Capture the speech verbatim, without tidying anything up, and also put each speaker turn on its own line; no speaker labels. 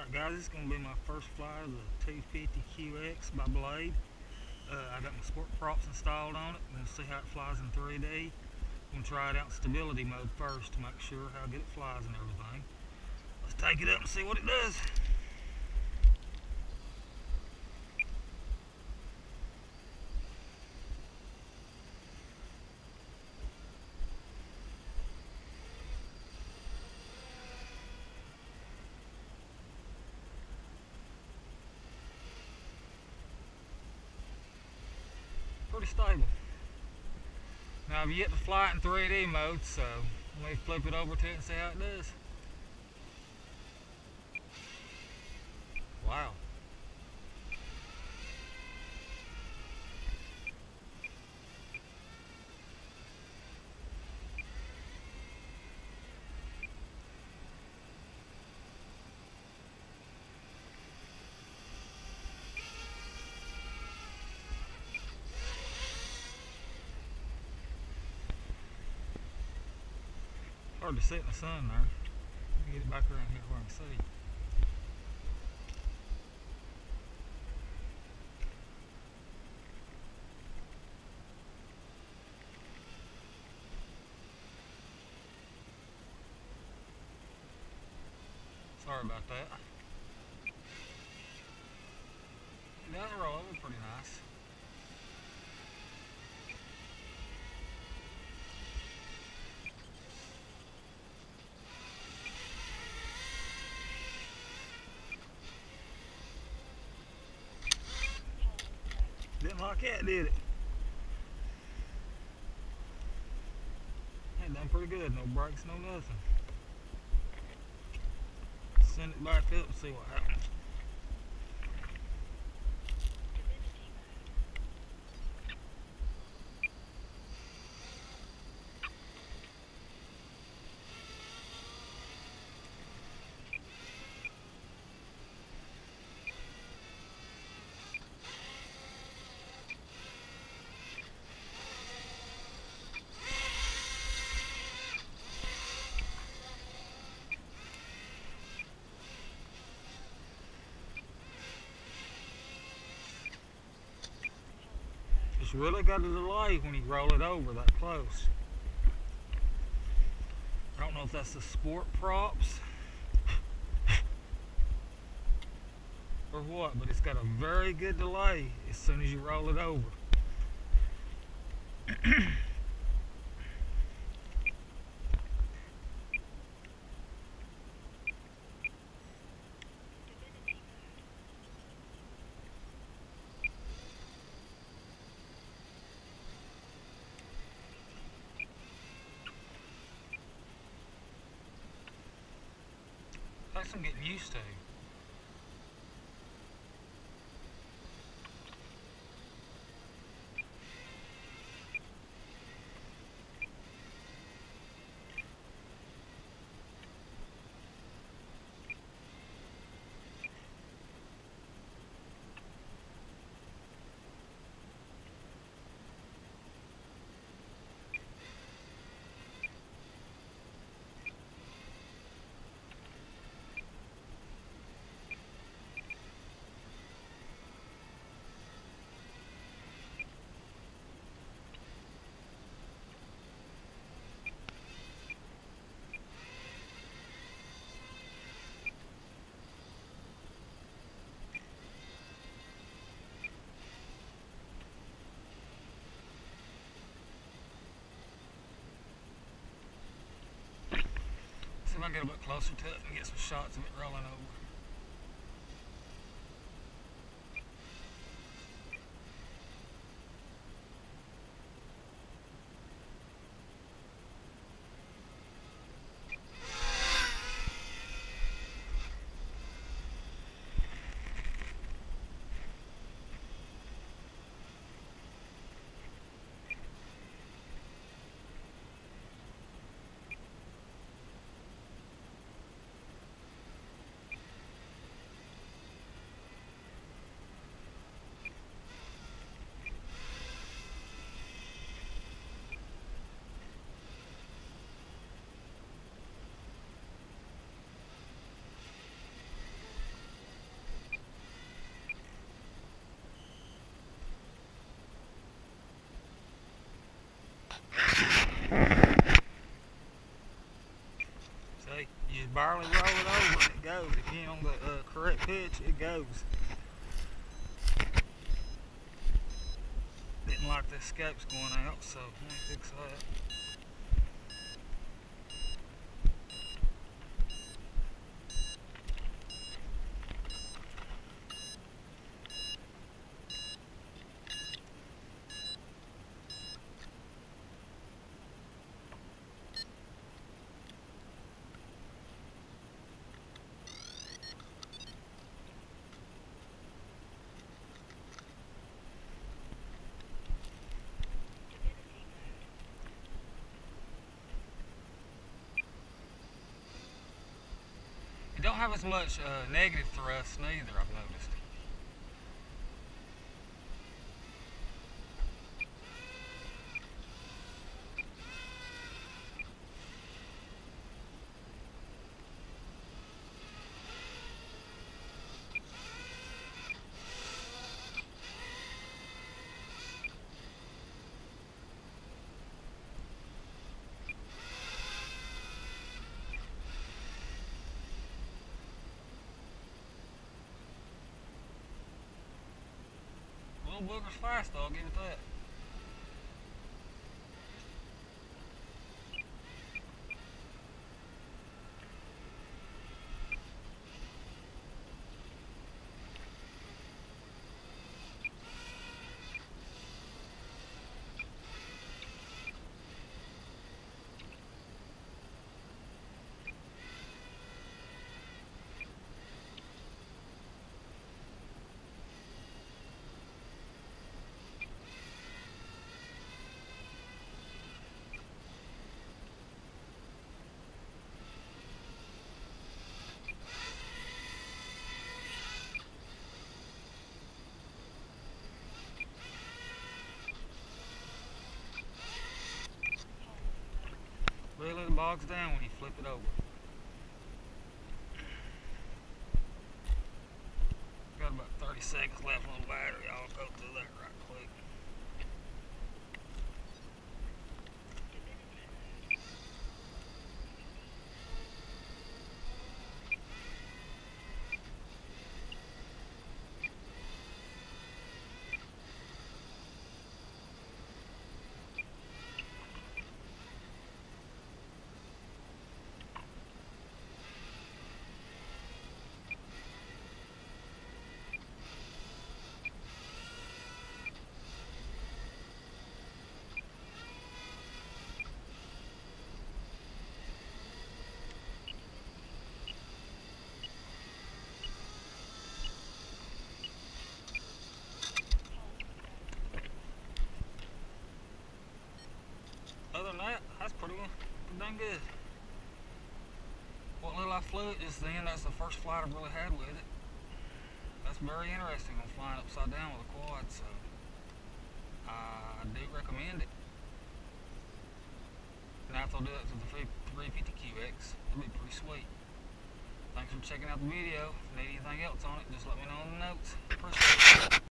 Alright guys, this is going to be my first fly of the two fifty Q X by Blade. Uh, I got my sport props installed on it. I'm going to see how it flies in three D. I'm going to try it out in stability mode first to make sure how good it flies and everything. Let's take it up and see what it does. Pretty stable. Now I've yet to fly it in three D mode, so let me flip it over to it and see how it does. Wow. Hard to see in the sun there. Let me get it back around here where I can see. Sorry about that. It does roll over pretty nice. Didn't like that, did it? It done pretty good. No brakes, no nothing. Send it back up and see what happens. It's really got a delay when you roll it over that close. I don't know if that's the sport props or what, but it's got a very good delay as soon as you roll it over. Takes some getting used to. See if I can get a bit closer to it and get some shots of it rolling over. See, you just barely roll it over and it goes. If you're on the uh, correct pitch, it goes. Didn't like the escapes going out, so let me fix that. You don't have as much uh, negative thrust neither, I've noticed. Little booger's fast though, I'll give it that. Really, it bogs down when you flip it over. Got about thirty seconds left on the battery. I'll go through that right quick. Other than that, that's pretty, pretty dang good. What little I flew it just then, that's the first flight I've really had with it. That's very interesting on flying upside down with a quad, so I do recommend it. Now if they'll do it to the three fifty Q X, it'll be pretty sweet. Thanks for checking out the video. If you need anything else on it, just let me know in the notes. Appreciate it.